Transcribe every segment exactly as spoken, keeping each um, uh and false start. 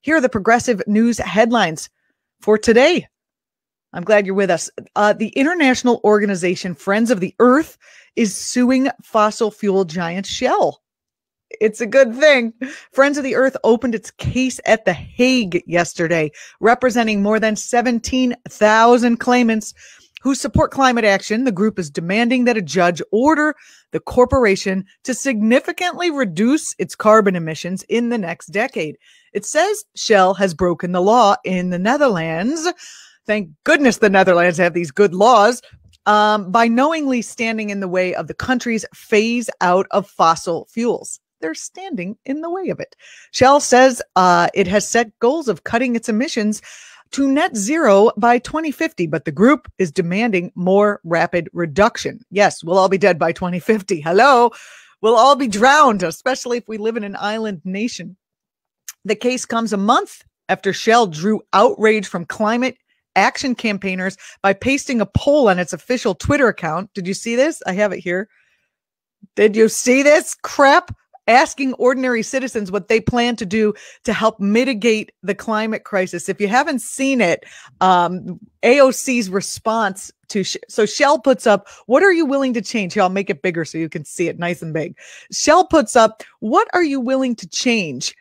Here are the progressive news headlines for today. I'm glad you're with us. Uh, the international organization Friends of the Earth is suing fossil fuel giant Shell. It's a good thing. Friends of the Earth opened its case at The Hague yesterday, representing more than seventeen thousand claimants who support climate action. The group is demanding that a judge order the corporation to significantly reduce its carbon emissions in the next decade. It says Shell has broken the law in the Netherlands. Thank goodness the Netherlands have these good laws. Um, by knowingly standing in the way of the country's phase out of fossil fuels. They're standing in the way of it. Shell says uh, it has set goals of cutting its emissions to net zero by twenty fifty, but the group is demanding more rapid reduction. Yes, we'll all be dead by twenty fifty. Hello, we'll all be drowned, especially if we live in an island nation. The case comes a month after Shell drew outrage from climate action campaigners by pasting a poll on its official Twitter account. Did you see this? I have it here. Did you see this crap? Asking ordinary citizens what they plan to do to help mitigate the climate crisis. If you haven't seen it, um, A O C's response to, Sh- so Shell puts up, what are you willing to change? Here, I'll make it bigger so you can see it nice and big. Shell puts up, what are you willing to change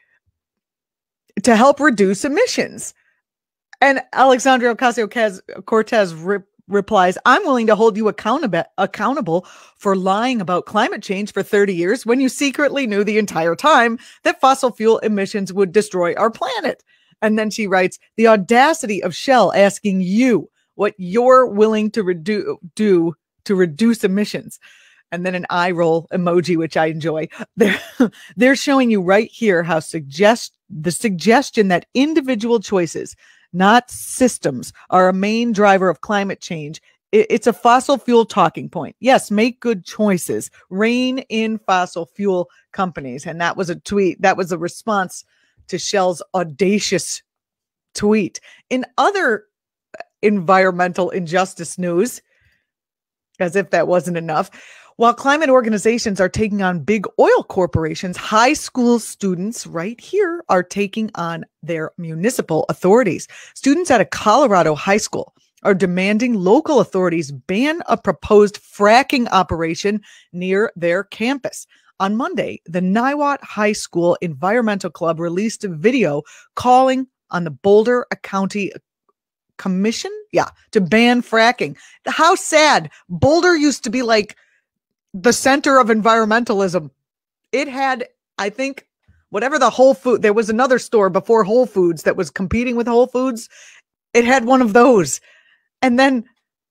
to help reduce emissions? And Alexandria Ocasio-Cortez re- replies, I'm willing to hold you accountable accountable for lying about climate change for thirty years when you secretly knew the entire time that fossil fuel emissions would destroy our planet. And then she writes, the audacity of Shell asking you what you're willing to redu- do to reduce emissions. And then an eye roll emoji, which I enjoy. They're, they're showing you right here how suggest the suggestion that individual choices, not systems, are a main driver of climate change. It's a fossil fuel talking point. Yes, make good choices. Rein in fossil fuel companies. And that was a tweet. That was a response to Shell's audacious tweet. In other environmental injustice news, as if that wasn't enough, while climate organizations are taking on big oil corporations, high school students right here are taking on their municipal authorities. Students at a Colorado high school are demanding local authorities ban a proposed fracking operation near their campus. On Monday, the Niwot High School Environmental Club released a video calling on the Boulder County Commission, yeah, to ban fracking. How sad. Boulder used to be like the center of environmentalism. It had, I think, whatever the Whole Food, there was another store before Whole Foods that was competing with Whole Foods. It had one of those. And then,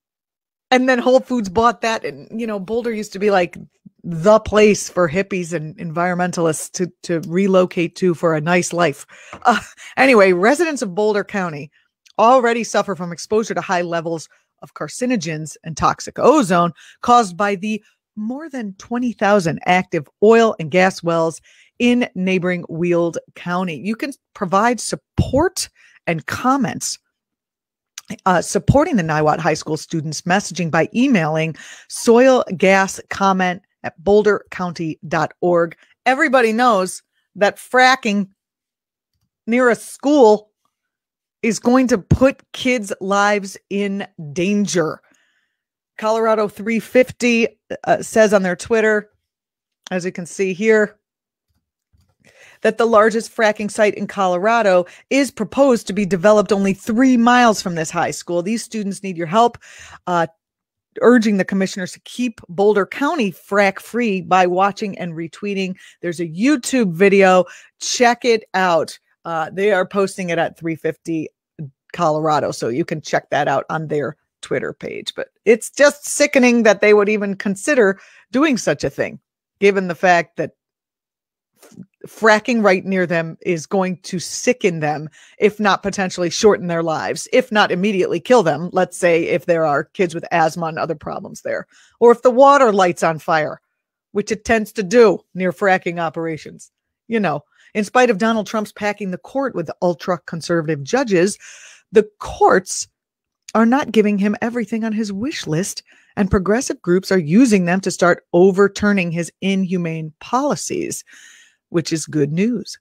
and then Whole Foods bought that. And, you know, Boulder used to be like the place for hippies and environmentalists to, to relocate to for a nice life. Uh, anyway, residents of Boulder County already suffer from exposure to high levels of carcinogens and toxic ozone caused by the more than twenty thousand active oil and gas wells in neighboring Weald County. You can provide support and comments uh, supporting the Niwot High School students messaging by emailing soil gas comment at boulder county dot org. Everybody knows that fracking near a school is going to put kids' lives in danger. Colorado three fifty uh, says on their Twitter, as you can see here, that the largest fracking site in Colorado is proposed to be developed only three miles from this high school. These students need your help, uh, urging the commissioners to keep Boulder County frack free by watching and retweeting. There's a YouTube video. Check it out. Uh, they are posting it at three fifty Colorado, so you can check that out on their Twitter page. But it's just sickening that they would even consider doing such a thing, given the fact that f- fracking right near them is going to sicken them, if not potentially shorten their lives, if not immediately kill them. Let's say if there are kids with asthma and other problems there, or if the water lights on fire, which it tends to do near fracking operations. You know, in spite of Donald Trump's packing the court with ultra conservative judges, the courts are not giving him everything on his wish list, and progressive groups are using them to start overturning his inhumane policies, which is good news.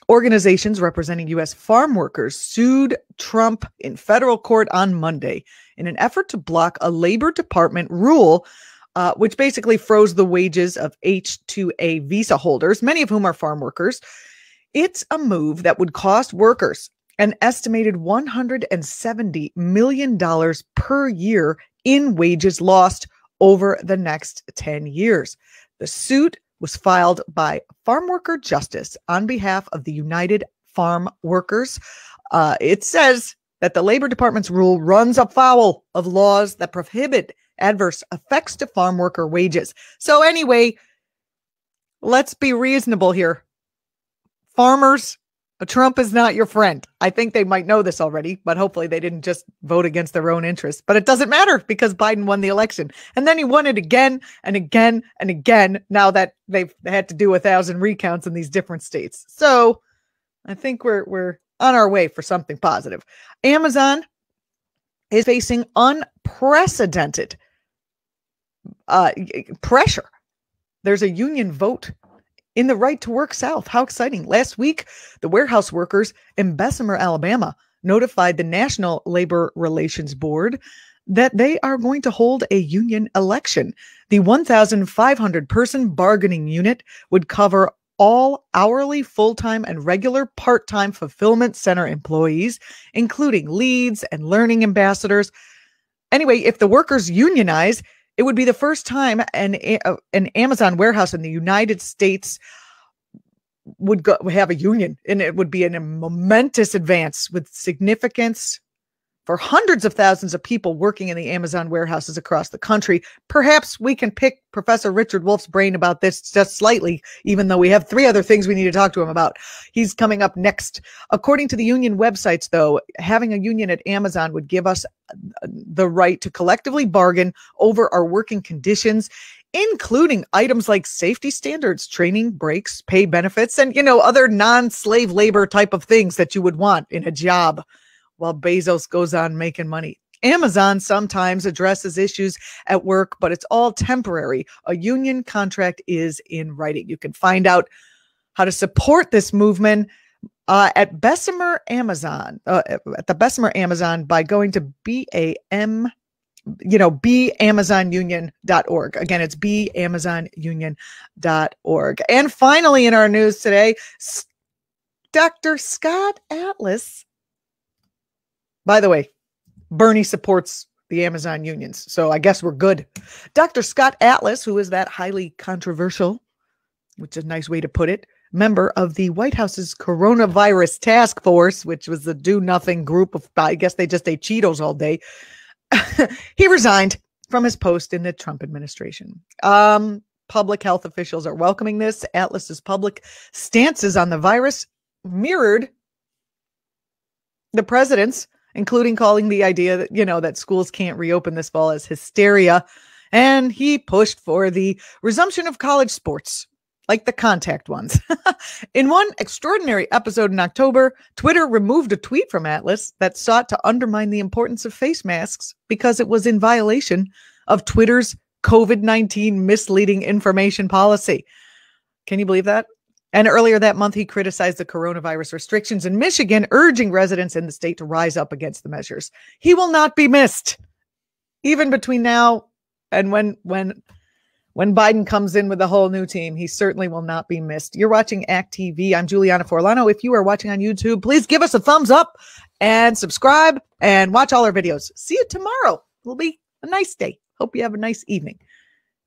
Organizations representing U S farm workers sued Trump in federal court on Monday in an effort to block a Labor Department rule uh, which basically froze the wages of H two A visa holders, many of whom are farm workers. It's a move that would cost workers an estimated one hundred seventy million dollars per year in wages lost over the next ten years. The suit was filed by Farm Worker Justice on behalf of the United Farm Workers. Uh, it says that the Labor Department's rule runs afoul of laws that prohibit adverse effects to farm worker wages. So anyway, let's be reasonable here. Farmers, Trump is not your friend. I think they might know this already, but hopefully they didn't just vote against their own interests. But it doesn't matter because Biden won the election. And then he won it again and again and again now that they've had to do a thousand recounts in these different states. So I think we're we're on our way for something positive. Amazon is facing unprecedented uh, pressure. There's a union vote in the Right to Work South. How exciting. Last week, the warehouse workers in Bessemer, Alabama, notified the National Labor Relations Board that they are going to hold a union election. The one thousand five hundred person bargaining unit would cover all hourly, full-time, and regular part-time fulfillment center employees, including leads and learning ambassadors. Anyway, if the workers unionize, it would be the first time an, an Amazon warehouse in the United States would go, have a union, and it would be an, a momentous advance with significance for hundreds of thousands of people working in the Amazon warehouses across the country. Perhaps we can pick Professor Richard Wolff's brain about this just slightly, even though we have three other things we need to talk to him about. He's coming up next. According to the union websites, though, having a union at Amazon would give us the right to collectively bargain over our working conditions, including items like safety standards, training, breaks, pay benefits, and, you know, other non-slave labor type of things that you would want in a job while Bezos goes on making money. Amazon sometimes addresses issues at work, but it's all temporary. A union contract is in writing. You can find out how to support this movement uh, at Bessemer Amazon, uh, at the Bessemer Amazon by going to B A M, you know, be amazon union dot org. Again, it's be amazon union dot org. And finally, in our news today, Doctor Scott Atlas. By the way, Bernie supports the Amazon unions, so I guess we're good. Doctor Scott Atlas, who is that highly controversial, which is a nice way to put it, member of the White House's coronavirus task force, which was the do-nothing group of, I guess they just ate Cheetos all day. He resigned from his post in the Trump administration. Um, public health officials are welcoming this. Atlas's public stances on the virus mirrored the president's, including calling the idea that, you know, that schools can't reopen this fall as hysteria. And he pushed for the resumption of college sports, like the contact ones. In one extraordinary episode in October, Twitter removed a tweet from Atlas that sought to undermine the importance of face masks because it was in violation of Twitter's COVID nineteen misleading information policy. Can you believe that? And earlier that month, he criticized the coronavirus restrictions in Michigan, urging residents in the state to rise up against the measures. He will not be missed, even between now and when when when Biden comes in with a whole new team. He certainly will not be missed. You're watching Act T V. I'm Julianna Forlano. If you are watching on YouTube, please give us a thumbs up and subscribe and watch all our videos. See you tomorrow. It'll be a nice day. Hope you have a nice evening.